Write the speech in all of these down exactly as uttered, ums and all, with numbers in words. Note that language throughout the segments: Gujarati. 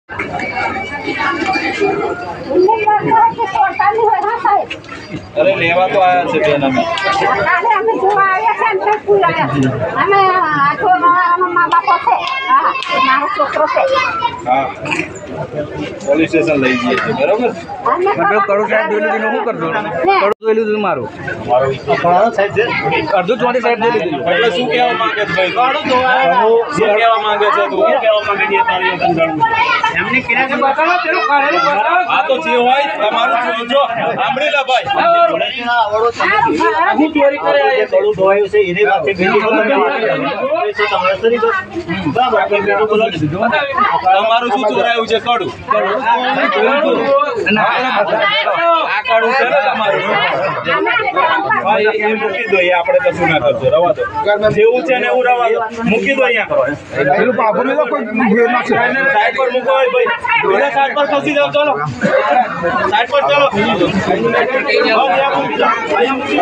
अरे लेवा तो आया છે બેન અમે કાલે અમે જોવા આવ્યા છે ને સ્કૂલ આવ્યા અમે આઠો મા બાપો છે હા મારો છોકરો છે હા પોલીસ સ્ટેશન લઈ જઈએ છે બરાબર અમે કડો સાહેબ જોઈ લીધું શું કરજો કડો જોઈ લીધું મારું મારો સાહેબ છે અડધું ચોથી સાહેબ જોઈ લીધું એટલે શું કહેવા માંગે છે ભાઈ કાઢો તો શું કહેવા માંગે છે તું શું કહેવા માંગે છે તારી સમજાવું એમને કિરાને બતાવો પેલું કાઢેલું બતાવો આ તો જે હોય તમારું જોજો સાંભળી લે ભાઈ હું ચોરી કરે આ કડું ધોવાયું છે એની વાત છે ઘણી છે તમારે સરી દો બરાબર આપણે બેઠો બોલો તમારું શું ચોરાયું છે કડું અને આ કડું છે ને તમારું ભાઈ એ મૂકી દો એ આપણે કશું ના કરજો રવા દો જેવું છે ને એવું રવા દો મૂકી દો અહીંયા પેલું બાબુ ને કોઈ ભેર નાખશે સાઈડ પર મૂકો ભાઈ બધા સાઈડ પર ખસી જાઓ ચલો સાઈડ પર ચલો અહીંયા મૂકી દો અહીંયા મૂકી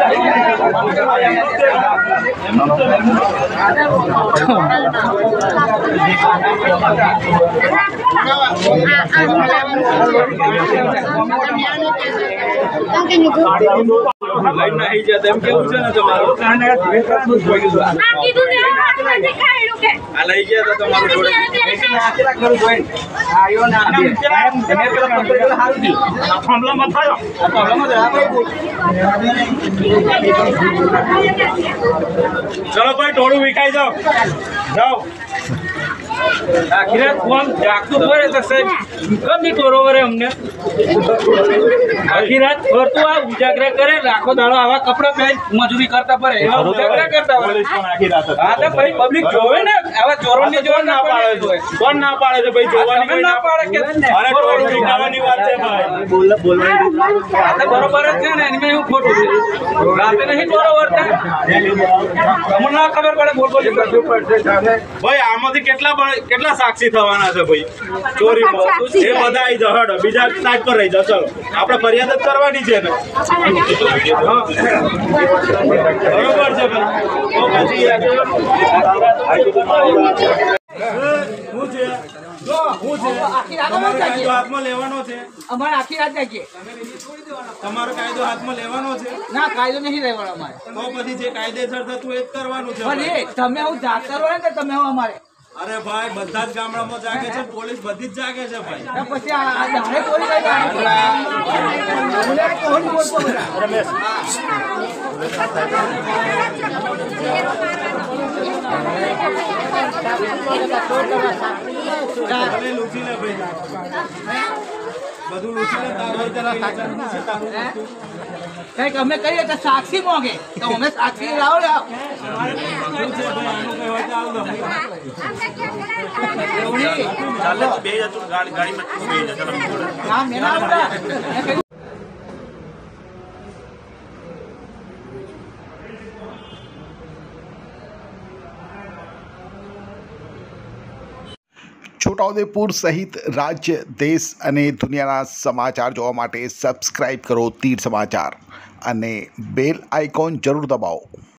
નહીં જતા એમ કેવું છે ને તમારું આ લઈ ગયા તો તમારું જોડે ચલો ભાઈ ટોળું વિખાઈ જાઓ જાઓ આખીરાત ફોન જાગતું હોય તો સાહેબ કેમ નહીં કરો વરે અમને આખી રાત ફરતું આ ઉજાગરા કરે રાખો દાડો આવા કપડા પહેરી મજૂરી કરતા પડે એવા ઉજાગરા કરતા હોય હા તો ભાઈ પબ્લિક જોવે ને આવા ચોરોને જોવા ના પાડે છે કોણ ના પાડે છે ભાઈ જોવાની ના પાડે કે અરે ટોળું વિખાવાની વાત છે ભાઈ બોલ બોલવાની આ તો બરોબર જ છે ને એમાં એવું ખોટું છે રાતે નહીં ચોરો વળતા તમને ના ખબર પડે બોલ બોલ કરવું પડશે ભાઈ આમાંથી કેટલા કેટલા સાક્ષી થવાના છે ભાઈ ચોરી એ બધા આવી જાઓ હડો બીજા સાઈડ પર રહી જાઓ ચલો આપણે ફરિયાદ જ કરવાની છે ને બરોબર છે ભાઈ તો પછી તમારો કાયદો હાથમાં લેવાનો છે અમારે આખી રાત જાગીએ તમારો કાયદો હાથમાં લેવાનો છે ના કાયદો નહીં રહેવાનો અમારે તો પછી જે કાયદેસર થતું એ જ કરવાનું છે ભલે તમે હું જાગતા રહો ને તો તમે હું અમારે અરે ભાઈ બધા જ ગામડામાં જાગે છે પોલીસ બધી જ જાગે છે ભાઈ તો પછી આ આ દાડે ચોરી કરી કોણ બોલતો બધા રમેશ ભલે લૂછી લે ભાઈ બધું લૂછી લે તારો કઈક અમે કહીએ તો સાક્ષી મોગે તો અમે સાક્ષી લાવો ને ના મેના આવડા છોટાઉદેપુર સહિત રાજ્ય દેશ અને દુનિયાના સમાચાર જોવા માટે સબસ્ક્રાઈબ કરો તીર સમાચાર અને બેલ આઇકોન જરૂર દબાવો।